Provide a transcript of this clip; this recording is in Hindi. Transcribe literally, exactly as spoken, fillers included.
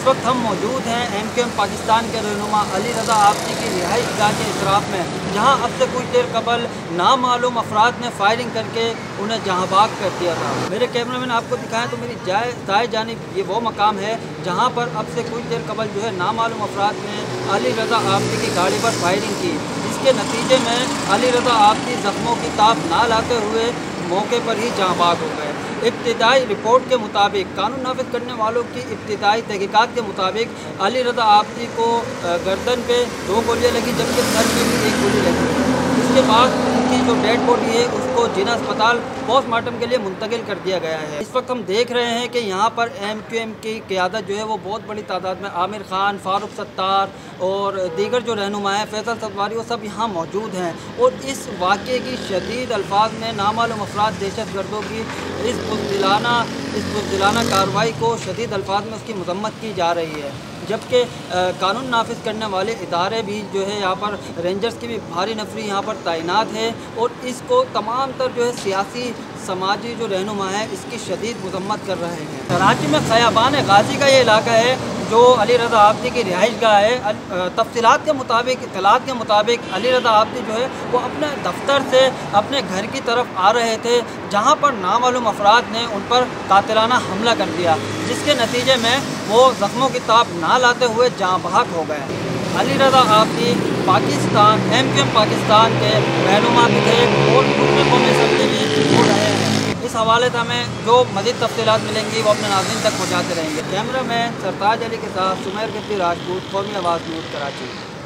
वक्त हम मौजूद हैं एम क्यू एम पाकिस्तान के रहनुमा अली रज़ा आबदी की रिहाइश गाह के इतराफ़ में, जहां अब से कुछ देर कबल नामालूम अफराद ने फायरिंग करके उन्हें जहां बाग कर दिया था। मेरे कैमरामैन आपको दिखाएं तो मेरी जाए दाएं जानिब ये वो मकाम है जहां पर अब से कुछ देर कबल जो है नामालूम अफराद ने अली रज़ा आबदी की गाड़ी पर फायरिंग की, जिसके नतीजे में अली रज़ा आबदी ज़ख्मों की ताब ना लाते हुए मौके पर ही जहाँ बाग हो गए। इब्तिदाई रिपोर्ट के मुताबिक, कानून नाफिज करने वालों की इब्तिदाई तहकीकात के मुताबिक अली रज़ा आबदी को गर्दन पे दो गोलियाँ लगी, जबकि सर पे भी एक गोली लगी। इसके बाद उनकी जो डेड बॉडी है उसको जिना अस्पताल पोस्टमार्टम के लिए मुंतकिल कर दिया गया है। इस वक्त हम देख रहे हैं कि यहाँ पर एम क्यू एम की क़यादत जो है वो बहुत बड़ी तादाद में, आमिर खान, फारूक सत्तार और दीगर जो रहनुमा हैं, फैसल सत्वारी, वो सब यहाँ मौजूद हैं। और इस वाक़े की शदीद अल्फाज में नामालूम अफराद दहशत गर्दों की इस बुज़दिलाना इस बुज़दिलाना कार्रवाई को शदीद अल्फाज में उसकी मज़म्मत की जा रही है, जबकि कानून नाफिज करने वाले इदारे भी जो है यहाँ पर रेंजर्स की भी भारी नफरी यहाँ पर तैनात है और इसको तमाम तर जो है सियासी समाजी जो रहनुमा है इसकी शदीद मज़म्मत कर रहे हैं। कराची में ख़याबान गाजी का ये इलाका है जो अली रज़ा आबदी की रिहाइश गाह है। तफसीलात के मुताबिक, इत्तलात के मुताबिक अली रज़ा आबदी जो है वो अपने दफ्तर से अपने घर की तरफ आ रहे थे, जहाँ पर नामालूम अफराद ने उन पर कातिलाना हमला कर दिया, जिसके नतीजे में वो ज़ख्मों की ताब ना लाते हुए जाँ बहक हो गए। Ali Raza Abdi Pakistan M Q M Pakistan के रहनुमा भी थे और दूसरे कौमी असम्बली भी हो रहे हैं। इस हवाले से हमें जो मज़ीद तफसीलात मिलेंगी वो अपने नाज़रीन तक पहुँचाते रहेंगे। कैमरा मैन सरताज अली के साथ सुमेर गद्दी राजपूत, कौमी आवाज़ न्यूज़, कराची।